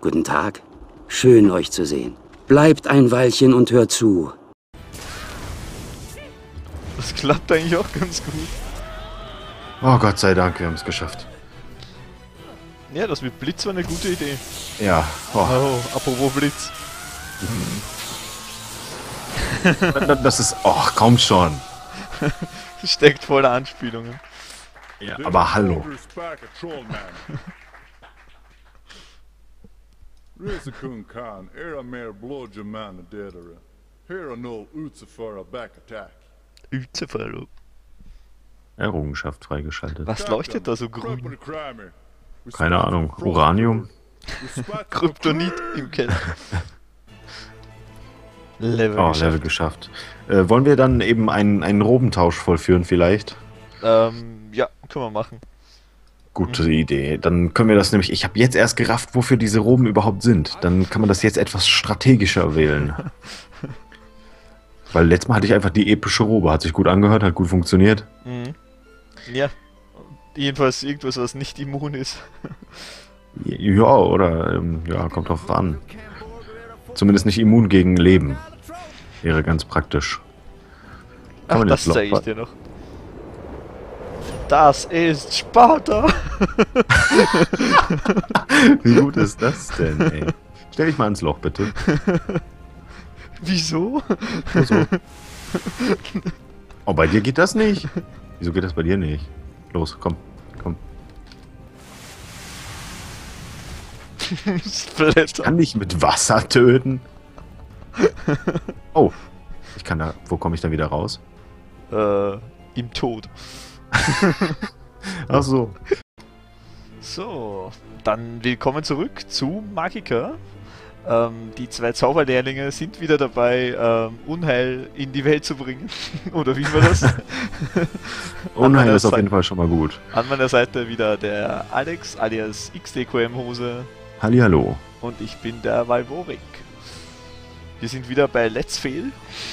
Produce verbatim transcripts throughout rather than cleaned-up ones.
Guten Tag. Schön, euch zu sehen. Bleibt ein Weilchen und hört zu. Das klappt eigentlich auch ganz gut. Oh Gott sei Dank, wir haben es geschafft. Ja, das mit Blitz war eine gute Idee. Ja. Oh. Oh, apropos Blitz. Das ist... Oh, komm schon. Steckt voller Anspielungen. Ja, aber hallo. Errungenschaft freigeschaltet. Was leuchtet da so grün? Keine Ahnung. Uranium? Kryptonit im Keller. Level Oh, geschafft. Level geschafft. Äh, wollen wir dann eben einen, einen Robentausch vollführen vielleicht? Ähm, ja, können wir machen. Gute Idee. Dann können wir das nämlich... Ich habe jetzt erst gerafft, wofür diese Roben überhaupt sind. Dann kann man das jetzt etwas strategischer wählen. Weil letztes Mal hatte ich einfach die epische Robe. Hat sich gut angehört, hat gut funktioniert. Mhm. Ja. Jedenfalls irgendwas, was nicht immun ist. Ja, oder... Ähm, ja, kommt drauf an. Zumindest nicht immun gegen Leben. Wäre ganz praktisch. Kann Ach, man das jetzt zeige ich Loch- dir noch. Das ist Sparta! Wie gut ist das denn, ey? Stell dich mal ins Loch, bitte. Wieso? Nur so. Oh, bei dir geht das nicht? Wieso geht das bei dir nicht? Los, komm, komm. Splatter. Kann ich mit Wasser töten? Oh, ich kann da... Wo komme ich da wieder raus? Äh, im Tod. Ach so. So, dann willkommen zurück zu Magicka. Ähm, die zwei Zauberlehrlinge sind wieder dabei, ähm, Unheil in die Welt zu bringen. Oder wie war das? Unheil ist auf Seite- jeden Fall schon mal gut. An meiner Seite wieder der Alex alias X D Q M-Hose Hallihallo. und ich bin der Valvorik. Wir sind wieder bei Let's Fail.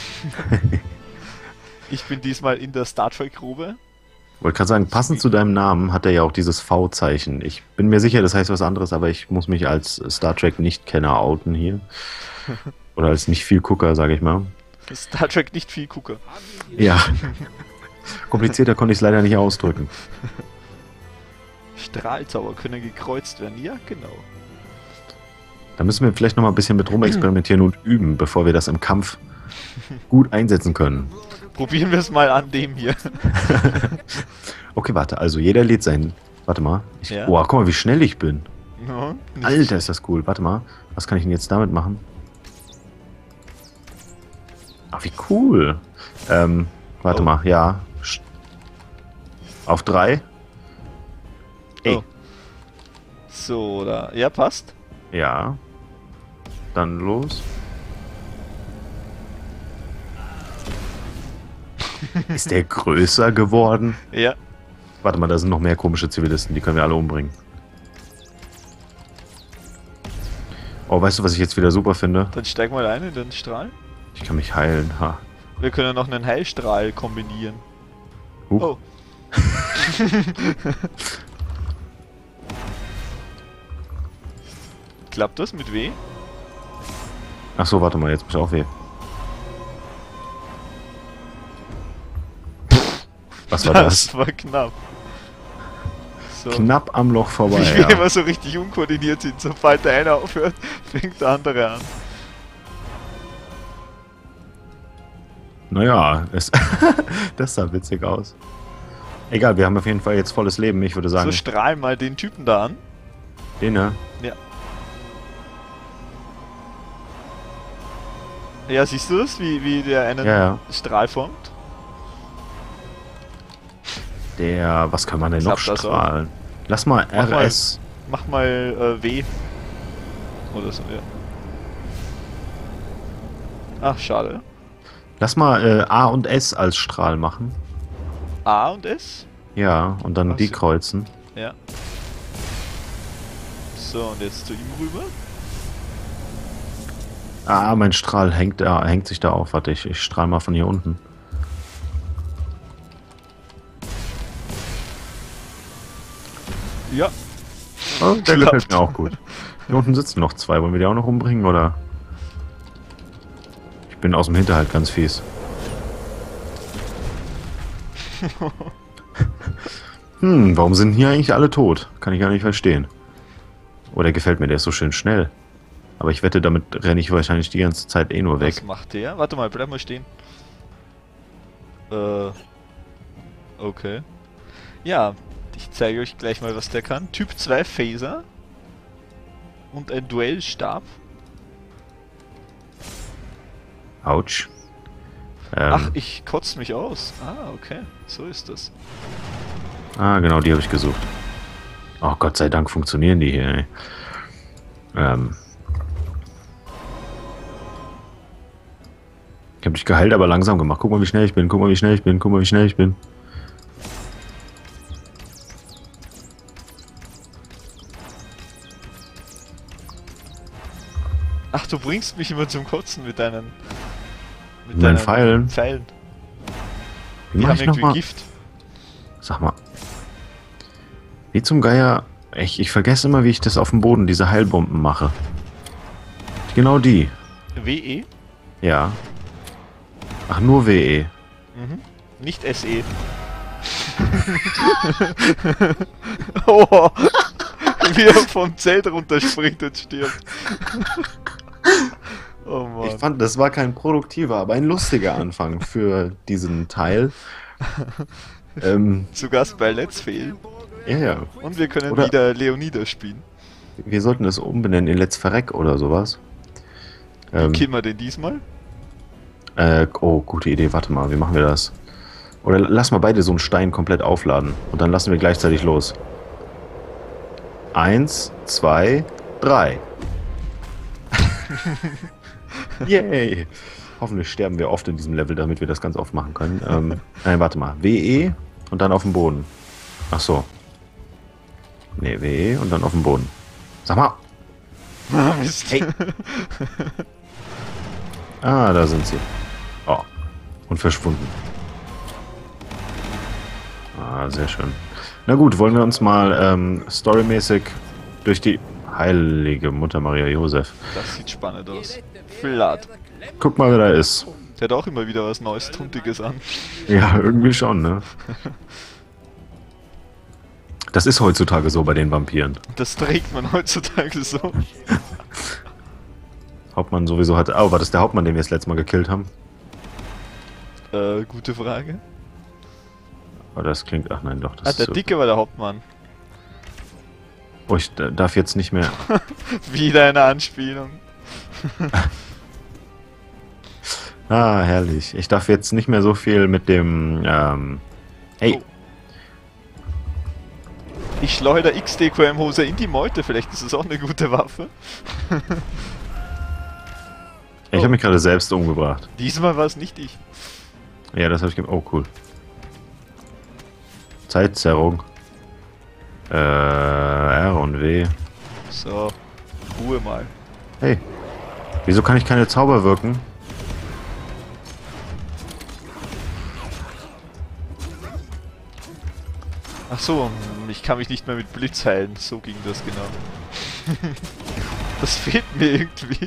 Ich bin diesmal in der Star Trek-Grube. Wollte gerade sagen, passend zu deinem Namen hat er ja auch dieses V-Zeichen. Ich bin mir sicher, das heißt was anderes, aber ich muss mich als Star Trek-Nicht-Kenner outen hier. Oder als nicht viel Gucker, sage ich mal. Star Trek nicht viel gucke. Ja. Komplizierter konnte ich es leider nicht ausdrücken. Strahlzauber können gekreuzt werden. Ja, genau. Da müssen wir vielleicht noch mal ein bisschen mit rumexperimentieren und üben, bevor wir das im Kampf gut einsetzen können. Probieren wir es mal an dem hier. Okay, warte, also jeder lädt sein... Warte mal. Ich, Ja. Oh, guck mal, wie schnell ich bin. Ja, nicht- Alter, ist das cool. Warte mal, was kann ich denn jetzt damit machen? Ach, wie cool. Ähm, warte Oh. mal, ja. Sch- Auf drei? Ey. Oh. So, da. Ja, passt. Ja. Dann los. Ist der größer geworden? Ja. Warte mal, da sind noch mehr komische Zivilisten, die können wir alle umbringen. Oh, weißt du, was ich jetzt wieder super finde? Dann steig mal ein in den Strahl. Ich kann mich heilen. Ha. Wir können noch einen Heilstrahl kombinieren. Huch. Oh. Klappt das mit W? Ach so, warte mal, jetzt muss ich auch weh. Was war das? Das war knapp. So. Knapp am Loch vorbei. Wie wir Ja. immer so richtig unkoordiniert sind. Sobald der eine aufhört, fängt der andere an. Naja, es das sah witzig aus. Egal, wir haben auf jeden Fall jetzt volles Leben. Ich würde sagen, So, strahl mal den Typen da an. den, ne? Ja. Ja, siehst du das? Wie, wie der einen Ja, ja. Strahl formt? Der, was kann man denn noch Klappt das auch? strahlen? Lass mal Mach mal. R S. Mach mal äh, W. Oder so, ja. Ach, schade. Lass mal äh, A und S als Strahl machen. A und S? Ja, und dann Ach die so. kreuzen. Ja. So, und jetzt zu ihm rüber. Ah, mein Strahl hängt, da, hängt sich da auf. Warte, ich, ich strahl mal von hier unten. Ja. Oh, der Klappt. gefällt mir auch gut. Hier unten sitzen noch zwei. Wollen wir die auch noch umbringen, oder? Ich bin aus dem Hinterhalt ganz fies. Hm, warum sind hier eigentlich alle tot? Kann ich gar nicht verstehen. Oh, der gefällt mir, der ist so schön schnell. Aber ich wette, damit renne ich wahrscheinlich die ganze Zeit eh nur weg. Was macht der? Warte mal, bleib mal stehen. Äh. Okay. Ja, ich zeige euch gleich mal, was der kann. Typ zwei Phaser. Und ein Duellstab. Autsch. Ähm, Ach, ich kotze mich aus. Ah, okay. So ist das. Ah, genau, die habe ich gesucht. Oh, Gott sei Dank funktionieren die hier, ey. Ähm. Ich habe dich geheilt, aber langsam gemacht. Guck mal, wie schnell ich bin. Guck mal, wie schnell ich bin. Guck mal, wie schnell ich bin. Ach, du bringst mich immer zum Kotzen mit deinen... Mit Mit deinen Pfeilen. Pfeilen. Wie Die mach haben ich irgendwie nochmal? Gift. Sag mal. Wie zum Geier. Ich, ich vergesse immer, wie ich das auf dem Boden, diese Heilbomben mache. Genau die. W E? Ja. Ach, nur W E. Mhm. Nicht S E. Oh, wie er vom Zelt runterspringt und stirbt. Oh Mann. Ich fand, das war kein produktiver, aber ein lustiger Anfang für diesen Teil. ähm, Zu Gast bei Let's Fail. ja, ja. Und wir können Oder- wieder Leonidas spielen. Wir sollten es umbenennen in Let's Verreck oder sowas. Ähm, Killen wir den diesmal? äh, oh, gute Idee. Warte mal, wie machen wir das? Oder lass mal beide so einen Stein komplett aufladen. Und dann lassen wir gleichzeitig los. Eins, zwei, drei. Yay! Hoffentlich sterben wir oft in diesem Level, damit wir das ganz oft machen können. Ähm, nein, warte mal. W E und dann auf dem Boden. Ach so. Ne, W E und dann auf dem Boden. Sag mal. Mist. Hey. Ah, da sind sie. Oh. Und verschwunden. Ah, sehr schön. Na gut, wollen wir uns mal ähm, storymäßig durch die heilige Mutter Maria Josef. Das sieht spannend aus. Vlad. Guck mal, wer da ist. Der hat auch immer wieder was Neues, Tuntiges an. Ja, irgendwie schon, ne? Das ist heutzutage so bei den Vampiren. Das trägt man heutzutage so. Hauptmann sowieso hatte... Oh, war das der Hauptmann, den wir das letzte Mal gekillt haben? Äh, gute Frage. Oh, das klingt... Ach nein, doch. Das Ah, ist der so. Dicke war der Hauptmann. Oh, ich äh, darf jetzt nicht mehr... Wieder eine Anspielung. Ah, herrlich. Ich darf jetzt nicht mehr so viel mit dem... Ähm... Hey! Oh. Ich schleuder X D Q M-Hose in die Meute, vielleicht ist das auch eine gute Waffe. Ich habe mich gerade selbst umgebracht. Diesmal war es nicht ich. Ja, das habe ich... ge- Oh, cool. Zeitzerrung. Äh... R und W. So, Ruhe mal. Hey. Wieso kann ich keine Zauber wirken? Ach so, ich kann mich nicht mehr mit Blitz heilen. So ging das genau. Das fehlt mir irgendwie.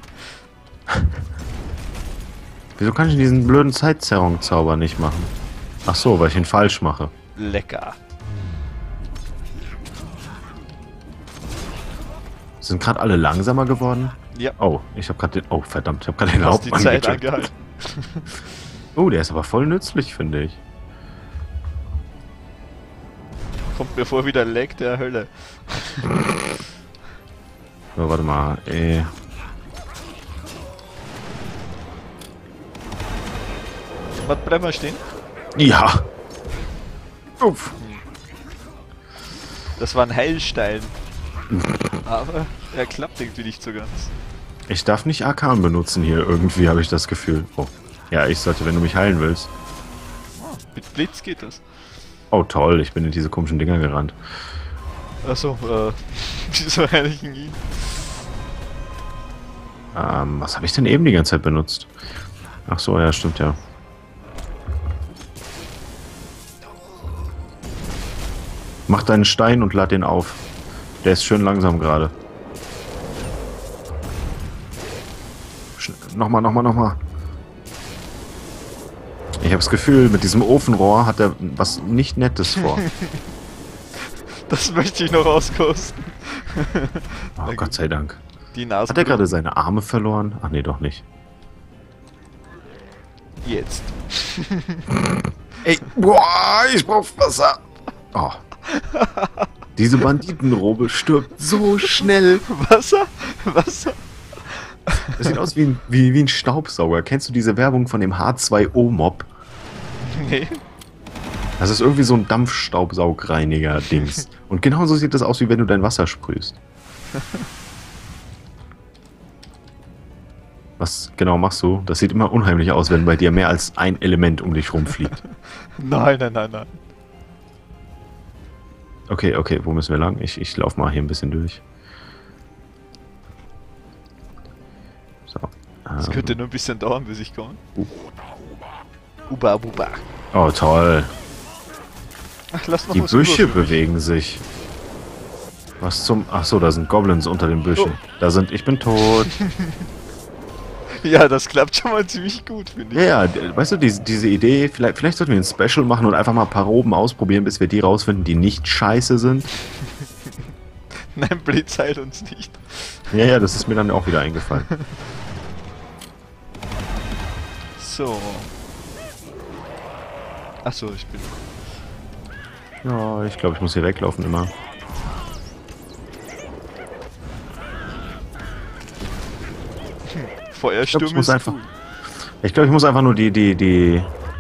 Wieso kann ich diesen blöden Zeitzerrung-Zauber nicht machen? Ach so, weil ich ihn falsch mache. Lecker. Sind gerade alle langsamer geworden? Ja, Oh, ich habe gerade den... Oh, verdammt, ich habe gerade den du hast die Hauptmann Zeit getötet. angehalten. Oh, der ist aber voll nützlich, finde ich. Kommt mir vor wie der Lag der Hölle. So, warte mal. Äh, Was, bleib mal stehen. ja. Uff. Das war ein Heilstein. Aber er klappt irgendwie nicht so ganz. Ich darf nicht Arkan benutzen hier. Irgendwie habe ich das Gefühl. Oh. Ja, ich sollte, wenn du mich heilen willst. Oh, mit Blitz geht das. Oh, toll. Ich bin in diese komischen Dinger gerannt. Achso, äh, wieso heile ich ihn? Ähm, was habe ich denn eben die ganze Zeit benutzt? Ach so, ja, stimmt ja. Mach deinen Stein und lad den auf. Der ist schön langsam gerade. Nochmal, nochmal, nochmal. Ich habe das Gefühl, mit diesem Ofenrohr hat er was nicht Nettes vor. Das möchte ich noch auskosten. Oh, Gott sei Dank. Die Nase. Hat er gerade seine Arme verloren? Ach nee, doch nicht. Jetzt. Ey, boah, ich brauch Wasser. Oh. Diese Banditenrobe stirbt so schnell. Wasser? Wasser? Das sieht aus wie ein, wie, wie ein Staubsauger. Kennst du diese Werbung von dem H zwei O-Mob? Nee. Das ist irgendwie so ein Dampfstaubsaugreiniger-Dings. Und genauso sieht das aus, wie wenn du dein Wasser sprühst. Was genau machst du? Das sieht immer unheimlich aus, wenn bei dir mehr als ein Element um dich rumfliegt. Nein, nein, nein, nein. Okay, okay, wo müssen wir lang? Ich, ich laufe mal hier ein bisschen durch. So. Das ähm. könnte nur ein bisschen dauern, bis ich komme. Uh. Uba, buba. Oh, toll. Ach, lass noch Die was Büsche über für mich. bewegen sich. Was zum... Ach so, da sind Goblins unter den Büschen. Oh. Da sind... Ich bin tot. Ja, das klappt schon mal ziemlich gut, finde ich. Ja, ja, weißt du, diese, diese Idee, vielleicht, vielleicht sollten wir ein Special machen und einfach mal ein paar Roben ausprobieren, bis wir die rausfinden, die nicht scheiße sind. Nein, Blitz heilt uns nicht. Ja, ja, das ist mir dann auch wieder eingefallen. So. Achso, ich bin... Ja, ich glaube, ich muss hier weglaufen immer. Feuersturm Ich glaub, ich muss ist einfach- cool. Ich glaube, ich muss einfach nur die, die, die...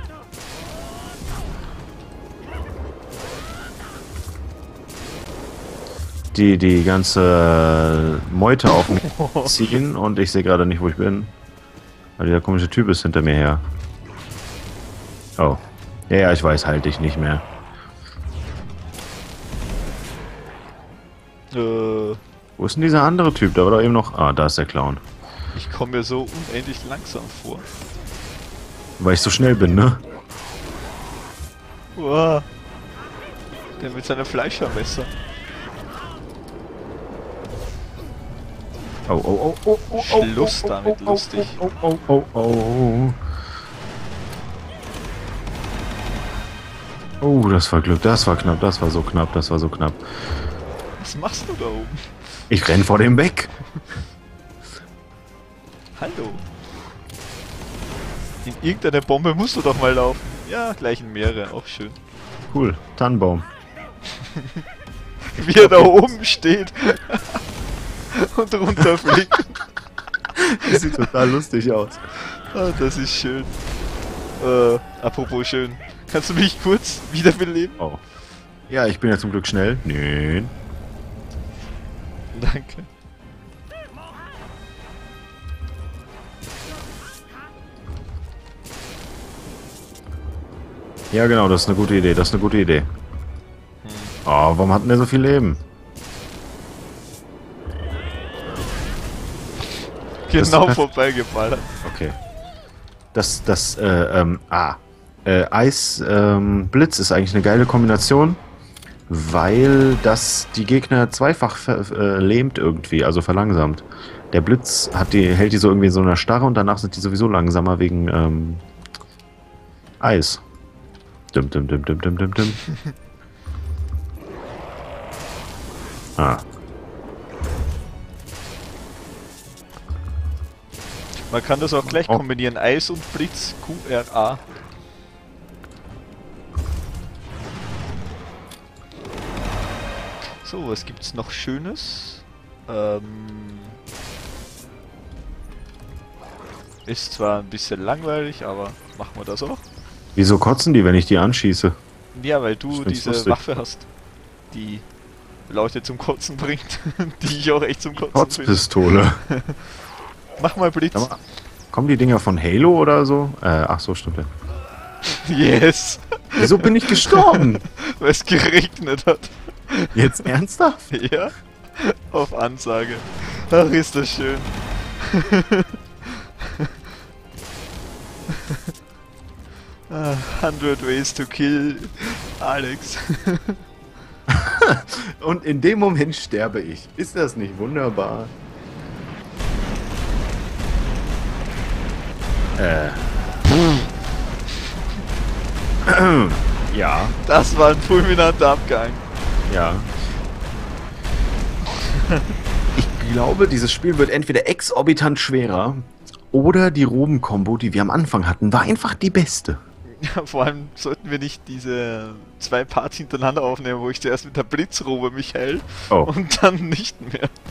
Die, die ganze Meute auf mich ziehen und ich sehe gerade nicht, wo ich bin. Weil dieser komische Typ ist hinter mir her. Oh. Ja, ja, ich weiß, halt dich nicht mehr. Äh, Wo ist denn dieser andere Typ? Da war doch eben noch... Ah, da ist der Clown. ich komme mir so unendlich langsam vor. Weil ich so schnell bin, ne? Uah. Der mit seinem Fleischermesser. Oh, oh, oh, oh, oh, oh, Schluss oh, damit, oh, oh, lustig. Oh, oh, oh, oh, oh. Oh, das war Glück, das war knapp, das war so knapp, das war so knapp. Was machst du da oben? Ich renn vor dem weg. Hallo. In irgendeine Bombe musst du doch mal laufen. Ja, gleich in mehrere, auch schön. Cool, Tannenbaum. Wie er da oben steht und runterfliegt. Das sieht total lustig aus. Ah, das ist schön. Äh, apropos schön. Kannst du mich kurz wiederbeleben? Oh. Ja, ich bin ja zum Glück schnell. Nee. Danke. Ja, genau, das ist eine gute Idee, das ist eine gute Idee. Oh, warum hat denn der so viel Leben? Genau Das- vorbeigefallen. Okay. Das, das, äh, ähm, ah. Äh, Eis, ähm, Blitz ist eigentlich eine geile Kombination, weil das die Gegner zweifach ver äh, lähmt irgendwie, also verlangsamt. Der Blitz hat die, hält die so irgendwie in so einer Starre und danach sind die sowieso langsamer wegen, ähm, Eis. Dim, dim, dim, dim, dim, dim, dim. Ah. Man kann das auch gleich Oh. kombinieren. Eis und Blitz, Q R A. So, was gibt's noch Schönes? Ähm, ist zwar ein bisschen langweilig, aber machen wir das auch. Wieso kotzen die, wenn ich die anschieße? Ja, weil du Ich find's diese lustig. Waffe hast, die Leute zum Kotzen bringt, die ich auch echt zum Kotzen bringe. Kotzpistole. Mach mal Blitz. Sag mal, kommen die Dinger von Halo oder so? Äh, ach so, stimmt ja. Yes! Wieso bin ich gestorben? Weil es geregnet hat. Jetzt ernsthaft? Ja, auf Ansage. Ach, ist das schön. Ah, hundred ways to kill Alex. Und in dem Moment sterbe ich. Ist das nicht wunderbar? Äh. Ja, Das war ein fulminanter Abgang. ja. Ich glaube, dieses Spiel wird entweder exorbitant schwerer oder die Roben-Kombo, die wir am Anfang hatten, war einfach die beste. Ja, vor allem sollten wir nicht diese zwei Parts hintereinander aufnehmen, wo ich zuerst mit der Blitzrobe mich hält Oh. und dann nicht mehr.